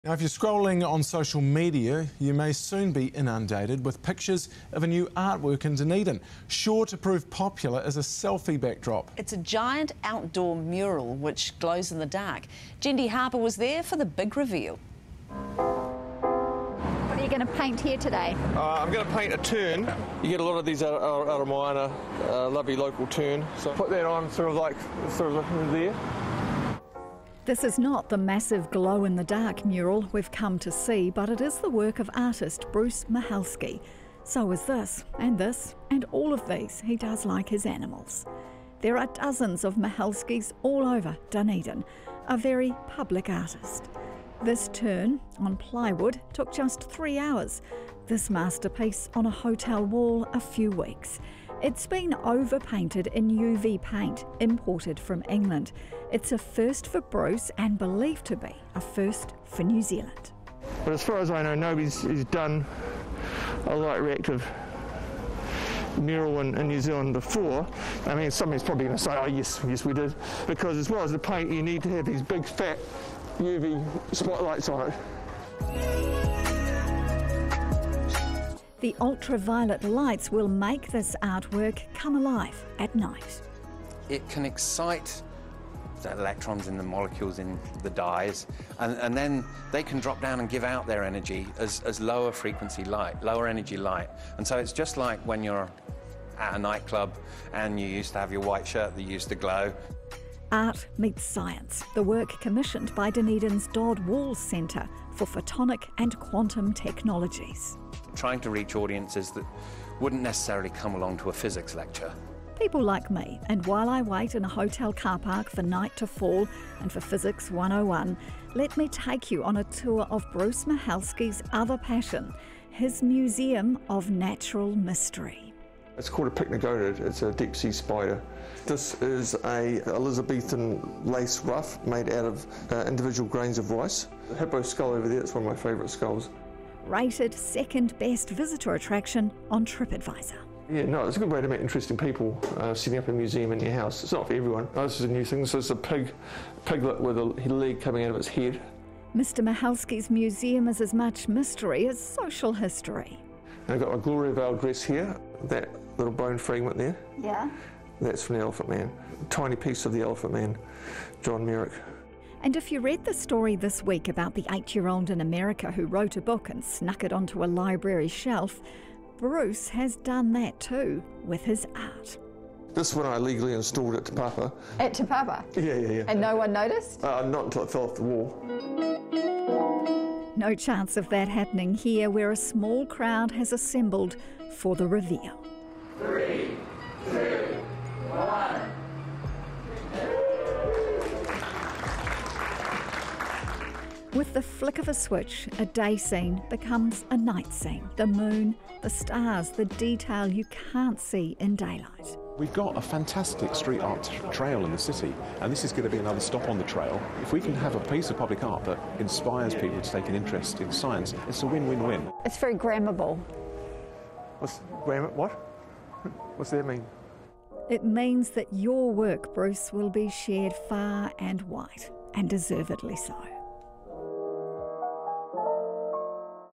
Now, if you're scrolling on social media, you may soon be inundated with pictures of a new artwork in Dunedin, sure to prove popular as a selfie backdrop. It's a giant outdoor mural which glows in the dark. Jendi Harper was there for the big reveal. What are you going to paint here today? I'm going to paint a tern. You get a lot of these out of Moana, lovely local tern. So I put that on sort of looking there. This is not the massive glow-in-the-dark mural we've come to see, but it is the work of artist Bruce Mahalski. So is this, and all of these he does like his animals. There are dozens of Mahalskis all over Dunedin, a very public artist. This tern on plywood took just 3 hours. This masterpiece on a hotel wall a few weeks. It's been overpainted in UV paint imported from England. It's a first for Bruce and believed to be a first for New Zealand. But as far as I know, nobody's done a light reactive mural in New Zealand before. I mean, somebody's probably going to say, oh yes we did. Because as well as the paint, you need to have these big fat UV spotlights on it. The ultraviolet lights will make this artwork come alive at night. It can excite the electrons in the molecules in the dyes, and then they can drop down and give out their energy as lower frequency light, lower energy light. And so it's just like when you're at a nightclub and you used to have your white shirt that used to glow. Art meets science, the work commissioned by Dunedin's Dodd Walls Centre for Photonic and Quantum Technologies. Trying to reach audiences that wouldn't necessarily come along to a physics lecture. People like me, and while I wait in a hotel car park for night to fall and for Physics 101, let me take you on a tour of Bruce Mahalski's other passion, his Museum of Natural Mystery. It's called a pycnogonid. It's a deep sea spider. This is a Elizabethan lace ruff made out of individual grains of rice. The hippo skull over there, it's one of my favourite skulls. Rated second best visitor attraction on TripAdvisor. Yeah, no, it's a good way to meet interesting people, setting up a museum in your house. It's not for everyone. Oh, this is a new thing. So it's a piglet with a leg coming out of its head. Mr. Mahalski's museum is as much mystery as social history. And I've got my Gloria Veil dress here, that little bone fragment there. Yeah. That's from the Elephant Man. A tiny piece of the Elephant Man, John Merrick. And if you read the story this week about the 8-year-old in America who wrote a book and snuck it onto a library shelf, Bruce has done that too with his art. This one I legally installed at Te Papa. At Te Papa? Yeah. And no one noticed? Not until it fell off the wall. No chance of that happening here, where a small crowd has assembled for the reveal. 3, 2, 1. With the flick of a switch, a day scene becomes a night scene. The moon, the stars, the detail you can't see in daylight. We've got a fantastic street art trail in the city, and this is going to be another stop on the trail. If we can have a piece of public art that inspires people to take an interest in science, it's a win-win-win. It's very grammable. What? What's that mean? It means that your work, Bruce, will be shared far and wide, and deservedly so.